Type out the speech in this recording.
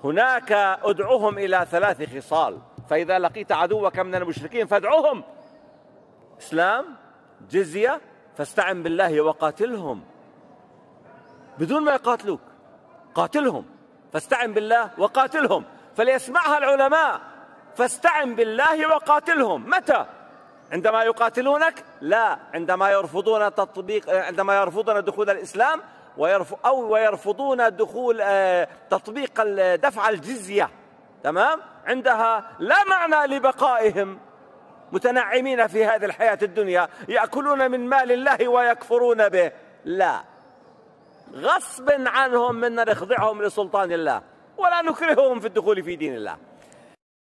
هناك ادعوهم إلى 3 خصال، فإذا لقيت عدوك من المشركين فادعوهم: إسلام، جزية، فاستعن بالله وقاتلهم. بدون ما يقاتلوك قاتلهم، فاستعن بالله وقاتلهم. فليسمعها العلماء: فاستعن بالله وقاتلهم. متى؟ عندما يقاتلونك؟ لا، عندما يرفضون دخول الإسلام ويرفضون دخول تطبيق دفع الجزية. تمام؟ عندها لا معنى لبقائهم متنعمين في هذه الحياة الدنيا يأكلون من مال الله ويكفرون به. لا، غصب عنهم منا نخضعهم لسلطان الله ولا نكرههم في الدخول في دين الله.